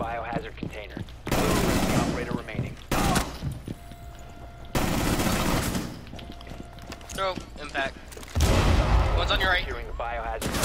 biohazard container. The operator remaining. Throw impact. One's on your right. Securing the biohazard